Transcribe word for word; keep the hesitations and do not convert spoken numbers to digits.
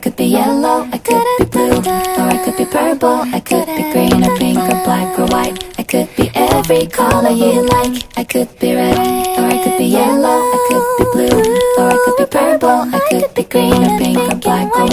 Could be yellow, I could be blue, or I could be purple, I could be green or pink or black or white. I could be every color you like. I could be red, or I could be yellow, I could be blue, or I could be purple, I could be green or pink or black or white.